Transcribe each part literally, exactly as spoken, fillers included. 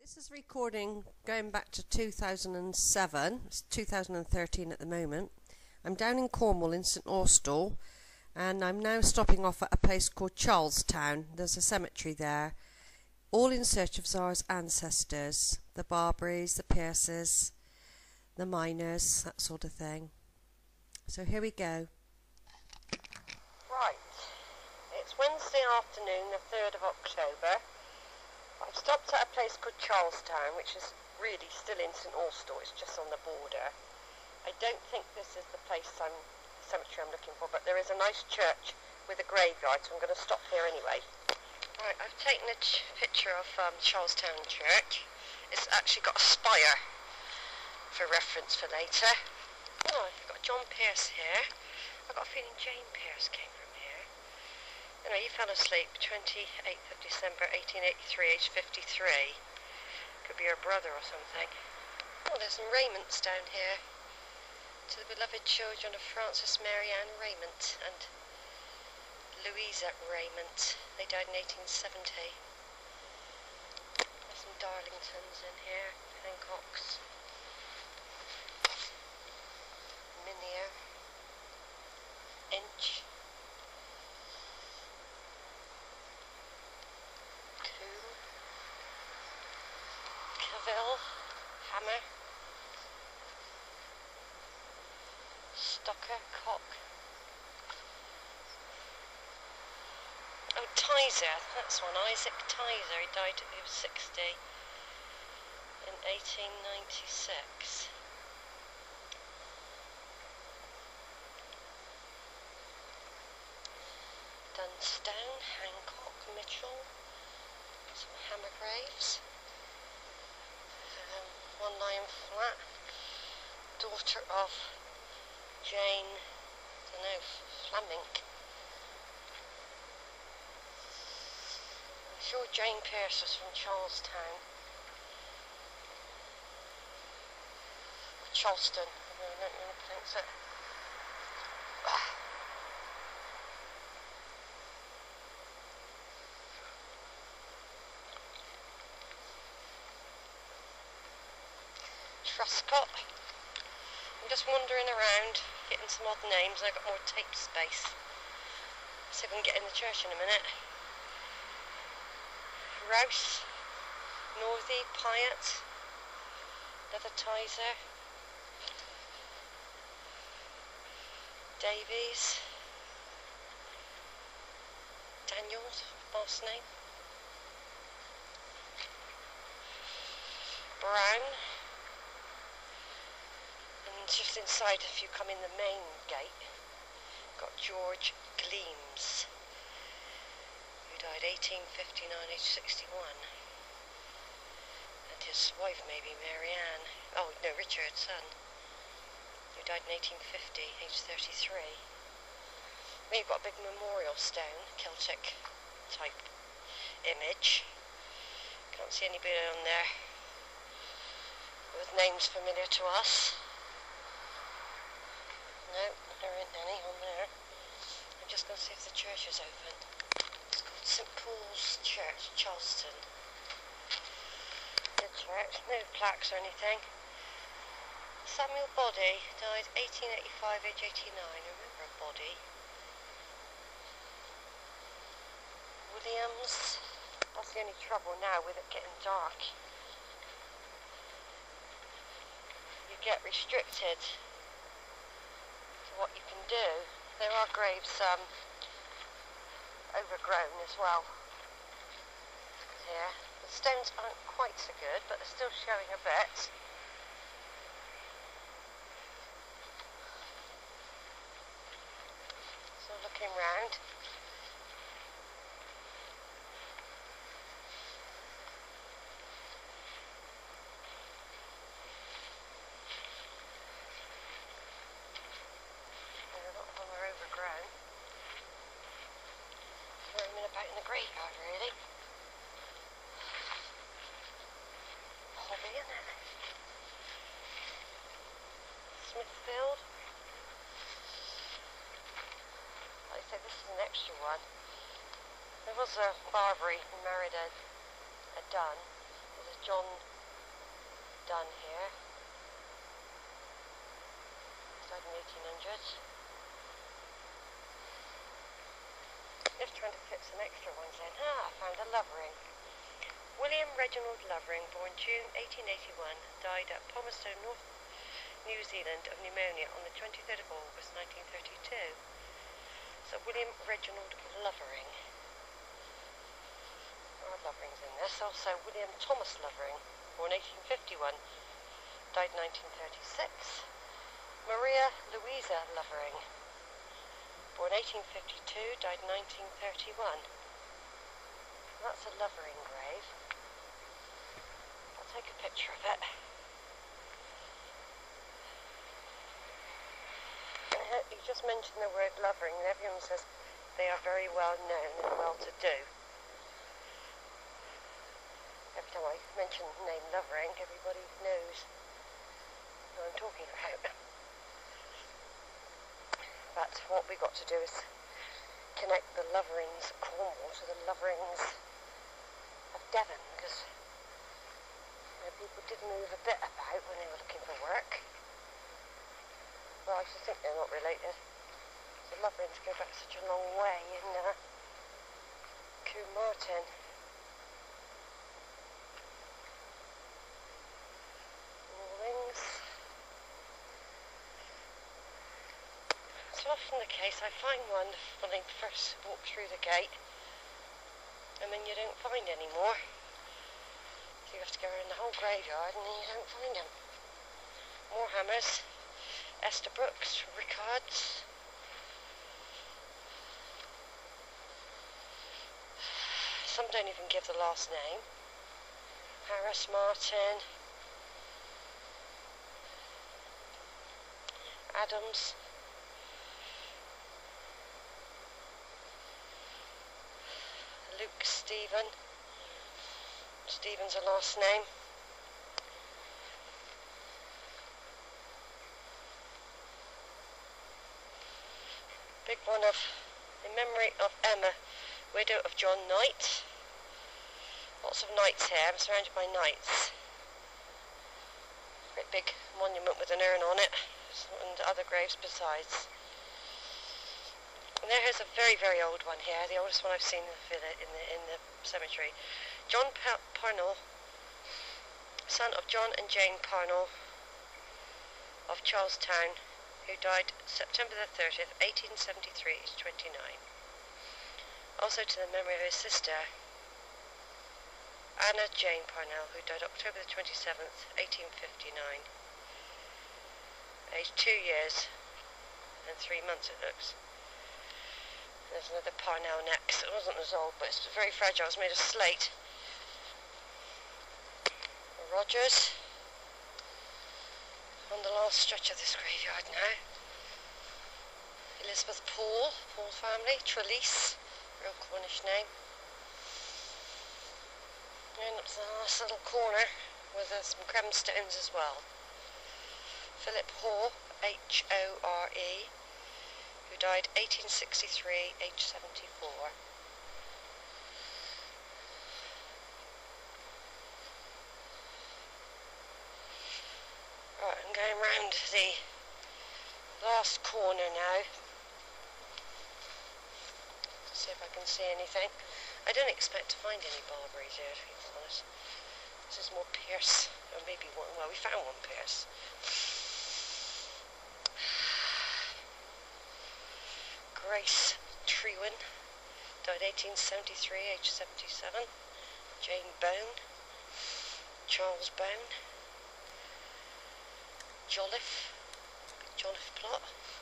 This is recording going back to two thousand seven. It's two thousand thirteen at the moment. I'm down in Cornwall in St Austell, and I'm now stopping off at a place called Charlestown. There's a cemetery there, all in search of Zara's ancestors, the Barbarys, the Pierces, the Miners, that sort of thing. So here we go. Right, it's Wednesday afternoon, the third of October. I've stopped at a place called Charlestown, which is really still in St Austell. It's just on the border. I don't think this is the place I'm, the cemetery I'm looking for, but there is a nice church with a graveyard, so I'm going to stop here anyway. Right, I've taken a ch picture of um, Charlestown Church. It's actually got a spire for reference for later. Oh, I've got John Pierce here. I've got a feeling Jane Pierce came from here. Anyway, he fell asleep twenty-eighth of December eighteen eighty-three, aged fifty-three. Could be her brother or something. Oh, there's some Raymond's down here. To the beloved children of Francis Mary Ann Raymond and Louisa Raymond. They died in eighteen seventy. There's some Darlingtons in here. Hancocks. Minier. Inch. Cavil, Hammer, Stocker, Cock. Oh, Tizer, that's one, Isaac Tizer, he died at the age of sixty in eighteen ninety-six. Dunstone, Hancock, Mitchell, some Hammer graves. Um, one Lion Flat, daughter of Jane, I don't know, Fleming. I'm sure Jane Pierce was from Charlestown. Or Charleston, I don't know how to pronounce it. Truscott. I'm just wandering around, getting some odd names, and I've got more tape space. See if I can get in the church in a minute. Rouse, Northey, Pyatt, Leathertizer, Davies, Daniels, boss name, Brown. And just inside, if you come in the main gate, got George Gleams, who died eighteen fifty-nine, aged sixty-one, and his wife maybe Mary Ann, oh no, Richard's son, who died in eighteen fifty, aged thirty-three. We've got a big memorial stone, Celtic type image. Can't see anybody on there with names familiar to us. No, there isn't any on there. I'm just going to see if the church is open. It's called Saint Paul's Church, Charleston. The church, no plaques or anything. Samuel Body died eighteen eighty-five, age eighty-nine. Remember a Body. Williams. That's the only trouble now with it getting dark. You get restricted what you can do. There are graves um, overgrown as well here. The stones aren't quite so good, but they're still showing a bit. So looking round. Overgrown. Roaming about in the graveyard, really. Hobby, isn't it? Smithfield. Like I say, this is an extra one. There was a Barbary who married a, a Dun. There's a John Dunn here. Died in the eighteen hundreds. Just trying to fit some extra ones in. Ah, I found a Lovering. William Reginald Lovering, born June eighteen eighty-one, died at Palmerston, North New Zealand of pneumonia on the twenty-third of August nineteen thirty-two. So William Reginald Lovering. There are Loverings in this. Also William Thomas Lovering, born eighteen fifty-one, died nineteen thirty-six. Maria Louisa Lovering, born eighteen fifty-two, died nineteen thirty-one. That's a Lovering grave. I'll take a picture of it. You just mentioned the word Lovering, and everyone says they are very well known and well to do. Every time I mention the name Lovering, everybody knows who I'm talking about. But what we got to do is connect the Loverings of Cornwall to the Loverings of Devon, because you know, people did move a bit about when they were looking for work. Well, I just think they're not related. The Loverings go back such a long way in uh, Martin. Moorings. It's often the case, I find one when I first walk through the gate, and then you don't find any more. So you have to go around the whole graveyard and then you don't find them. More hammers. Esther Brooks, Rickards. Some don't even give the last name. Harris, Martin. Adams. Luke Stephen. Stephen's a last name. Big one of, in memory of Emma, widow of John Knight. Lots of knights here. I'm surrounded by knights. Great big monument with an urn on it, and other graves besides. And there is a very, very old one here, the oldest one I've seen in the village, in the in the cemetery. John Parnell, son of John and Jane Parnell of Charlestown, who died September the thirtieth, eighteen seventy-three, aged twenty-nine. Also to the memory of his sister, Anna Jane Parnell, who died October the twenty-seventh, eighteen fifty-nine, aged two years and three months it looks. There's another Parnell next. It wasn't as old, but it's very fragile. It's made of slate. Rogers. On the last stretch of this graveyard now. Elizabeth Paul, Paul family, Trelease, real Cornish name. And up to the last little corner with uh, some cremstones as well. Philip Hoare, H O R E, who died eighteen sixty-three, age seventy-four. Right, I'm going round the last corner now to see if I can see anything. I don't expect to find any barberries here, to be honest. This is more Pierce, or maybe one. Well, we found one Pierce. Grace Trewin, died eighteen seventy-three, age seventy-seven. Jane Bone, Charles Bone. Jolliffe, big Jolliffe plot.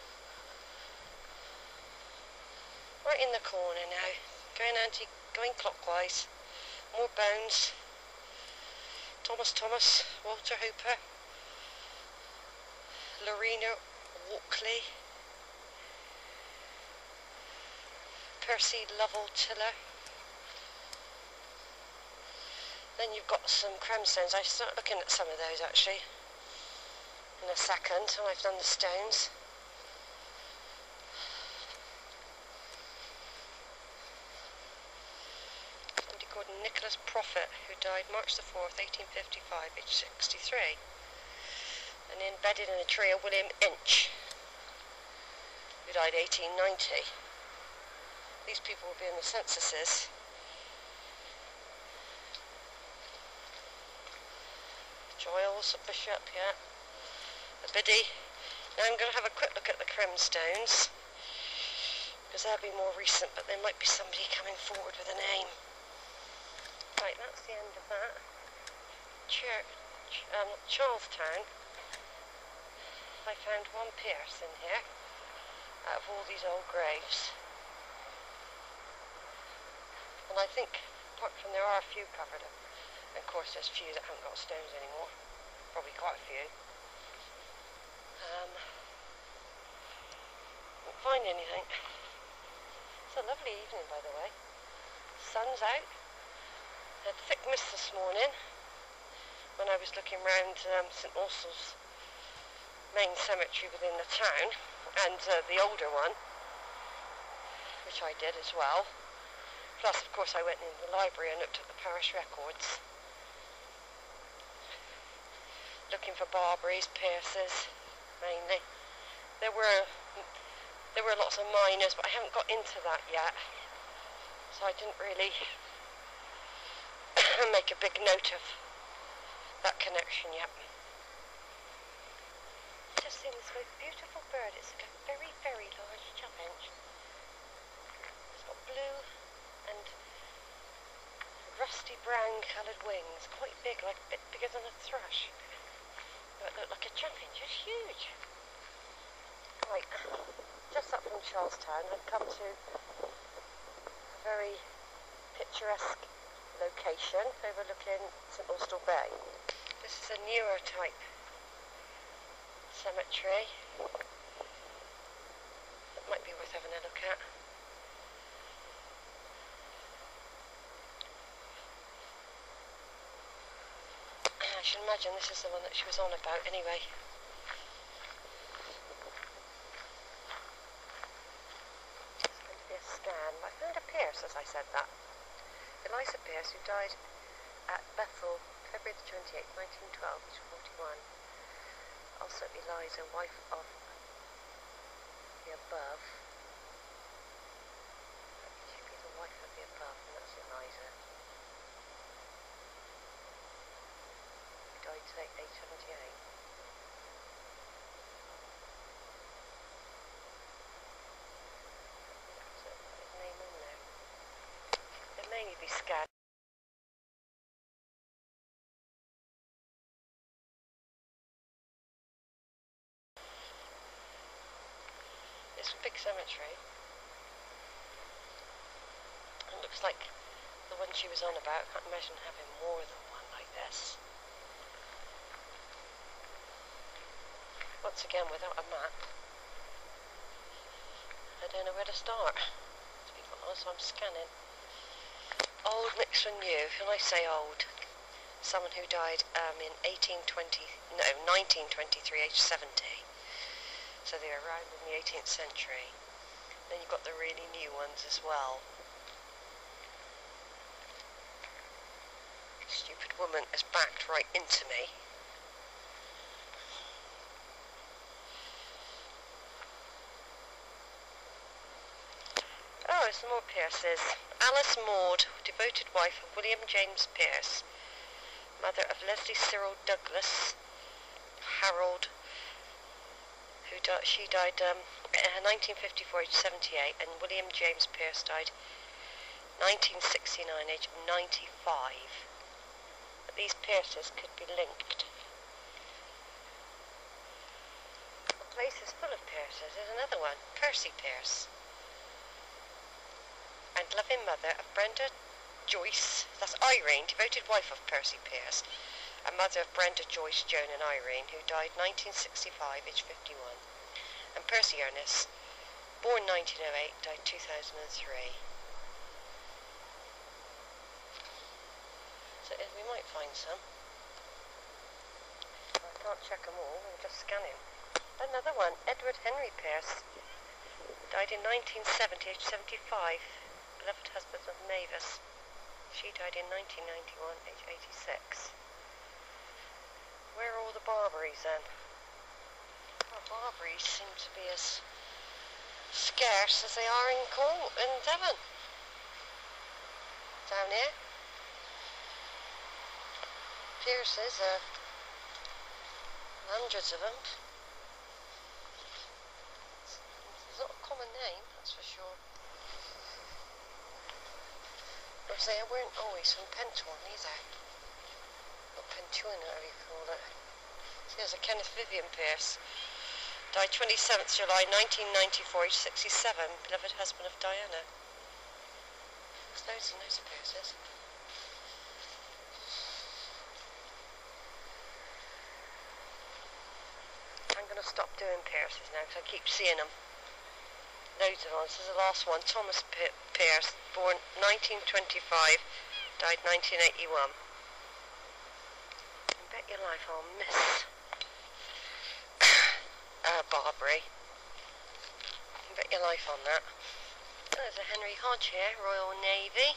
Right in the corner now, going anti, going clockwise. More bones. Thomas Thomas, Walter Hooper, Lorena Walkley, Percy Lovell Tiller. Then you've got some cremstones. I start looking at some of those actually in a second when I've done the stones. Somebody called Nicholas Prophet, who died March the fourth, eighteen fifty-five, aged sixty-three. And embedded in a tree are William Inch, who died eighteen ninety. These people will be in the censuses. Giles, Bishop, yeah. A biddy. Now I'm going to have a quick look at the Crimstones, because they'll be more recent, but there might be somebody coming forward with a name. Right, that's the end of that. Church, um, Charlestown. I found one Pierce in here, out of all these old graves. And I think, apart from there are a few covered up. And of course there's a few that haven't got stones anymore. Probably quite a few. Um, didn't find anything. It's a lovely evening, by the way. Sun's out. Had thick mist this morning when I was looking round um, St Austell's main cemetery within the town, and uh, the older one, which I did as well. Plus, of course, I went into the library and looked at the parish records, looking for Barbarys, Pierces, mainly. There were there were lots of minors, but I haven't got into that yet, so I didn't really make a big note of that connection yet. Just seen this most beautiful bird. It's like a very, very large chaffinch. It's got blue and rusty brown coloured wings, quite big, like a bit bigger than a thrush. But it looked like a chaffinch. It's huge. Right, just up from Charlestown, I've come to a very picturesque location overlooking St Austell Bay. This is a newer type cemetery. That might be worth having a look at. I should imagine this is the one that she was on about anyway. It's going to be a scan. I found a Pierce as I said that. Eliza Pierce, who died at Bethel, February the twenty-eighth, nineteen twelve, age forty-one. Also Eliza, wife of the above. She'd be the wife of the above, and that's Eliza. Who died today, age seventy-eight. That's it, put his name on there. It may be scanned. It's a big cemetery. It looks like the one she was on about. I can't imagine having more than one like this. Once again, without a map, I don't know where to start. To be honest, I'm scanning. Old mixed with new. When I say old, someone who died um, in eighteen twenty, no, nineteen twenty-three, age seventy. So they're around in the eighteenth century. Then you've got the really new ones as well. Stupid woman has backed right into me. Oh, there's some more Pierces. Alice Maud, devoted wife of William James Pierce, mother of Leslie Cyril Douglas, Harold, who di she died um, in nineteen fifty-four, age seventy-eight, and William James Pierce died nineteen sixty-nine, age ninety-five. But these Pierces could be linked. The place is full of Pierces. There's another one, Percy Pierce, and loving mother of Brenda Joyce, that's Irene, devoted wife of Percy Pierce, and mother of Brenda Joyce, Joan and Irene, who died nineteen sixty-five, age fifty-one. And Percy Ernest, born nineteen oh eight, died two thousand three. So we might find some. I can't check them all, I'm just scanning. Another one, Edward Henry Pierce, died in nineteen seventy, age seventy-five, beloved husband of Mavis. She died in nineteen ninety-one, age eighty-six. Where are all the Barbarys then? Well, Barbarys seem to be as scarce as they are in Cornwall, in Devon. Down here. Pierces, uh, hundreds of them. It's not a common name, that's for sure. Because they weren't always from Pentwon either. Or Pentuin, whatever you call it. Here's a Kenneth Vivian Pierce. Died twenty-seventh July nineteen ninety-four, age sixty-seven. Beloved husband of Diana. There's loads and loads of Pierces. I'm going to stop doing Pierces now because I keep seeing them. Loads of them. This is the last one. Thomas P Pierce, born nineteen twenty-five, died nineteen eighty-one. I bet your life I'll miss uh, Barbary. I bet your life on that. There's a Henry Hodge here, Royal Navy.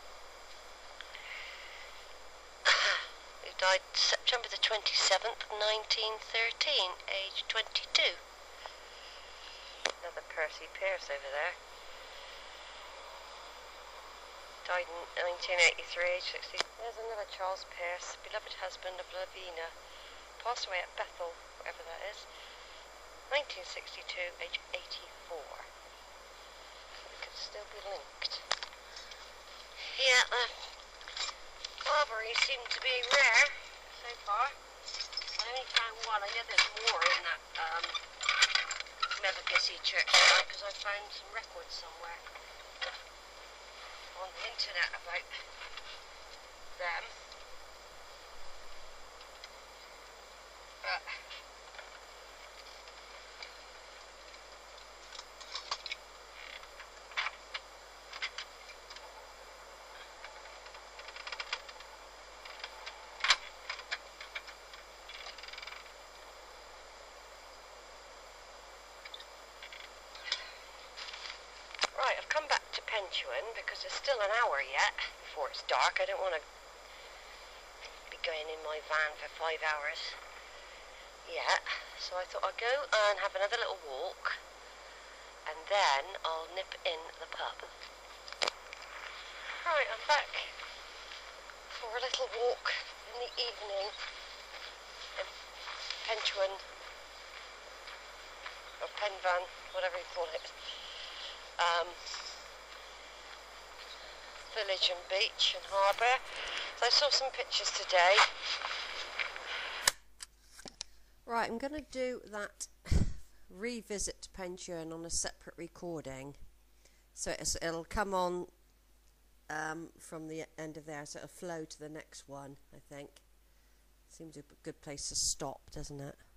Who died September the twenty-seventh, nineteen thirteen, age twenty-two. Another Percy Pierce over there. Died in nineteen eighty-three, age sixty. There's another Charles Pierce, beloved husband of Lavina. Passed away at Bethel, wherever that is. nineteen sixty-two, age eighty-four. It could still be linked. Yeah, the Barbarys seem to be rare so far. I only found one. I know there's more in that um, Mevagissey churchyard because I found some records somewhere on the internet about them. But right, I've come back to Pentuin because there's still an hour yet before it's dark. I don't want to be going in my van for five hours yet. So I thought I'd go and have another little walk and then I'll nip in the pub. Right, I'm back for a little walk in the evening in Pentuin or Penvan, whatever you call it. Um, village and beach and harbour. So I saw some pictures today. Right, I'm going to do that revisit to Pentuin on a separate recording. So it's, it'll come on um, from the end of there, so it'll flow to the next one, I think. Seems a good place to stop, doesn't it?